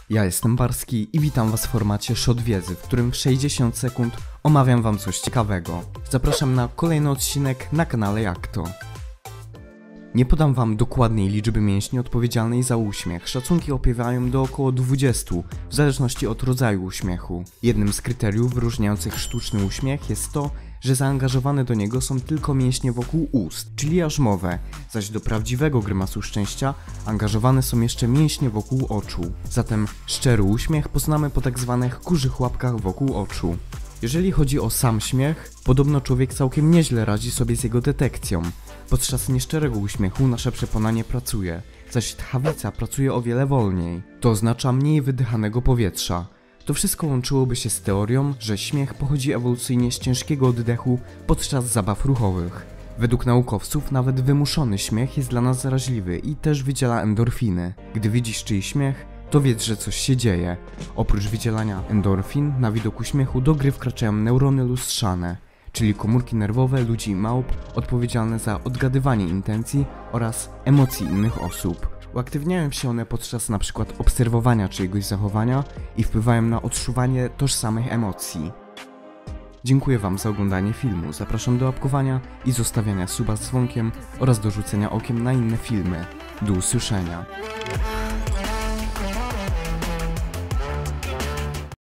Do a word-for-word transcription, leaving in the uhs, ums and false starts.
Ja jestem Barski i witam was w formacie Shot Wiedzy, w którym w sześćdziesiąt sekund omawiam wam coś ciekawego. Zapraszam na kolejny odcinek na kanale Jak to. Nie podam wam dokładnej liczby mięśni odpowiedzialnej za uśmiech. Szacunki opiewają do około dwudziestu, w zależności od rodzaju uśmiechu. Jednym z kryteriów wyróżniających sztuczny uśmiech jest to, że zaangażowane do niego są tylko mięśnie wokół ust, czyli jarzmowe, zaś do prawdziwego grymasu szczęścia angażowane są jeszcze mięśnie wokół oczu. Zatem szczery uśmiech poznamy po tak zwanych kurzych łapkach wokół oczu. Jeżeli chodzi o sam śmiech, podobno człowiek całkiem nieźle radzi sobie z jego detekcją. Podczas nieszczerego uśmiechu nasze przeponanie pracuje, zaś tchawica pracuje o wiele wolniej. To oznacza mniej wydychanego powietrza. To wszystko łączyłoby się z teorią, że śmiech pochodzi ewolucyjnie z ciężkiego oddechu podczas zabaw ruchowych. Według naukowców nawet wymuszony śmiech jest dla nas zaraźliwy i też wydziela endorfiny. Gdy widzisz czyjś śmiech, to wiedz, że coś się dzieje. Oprócz wydzielania endorfin, na widok uśmiechu do gry wkraczają neurony lustrzane, czyli komórki nerwowe ludzi i małp odpowiedzialne za odgadywanie intencji oraz emocji innych osób. Uaktywniają się one podczas np. obserwowania czyjegoś zachowania i wpływają na odczuwanie tożsamych emocji. Dziękuję wam za oglądanie filmu, zapraszam do łapkowania i zostawiania suba z dzwonkiem oraz do rzucenia okiem na inne filmy. Do usłyszenia.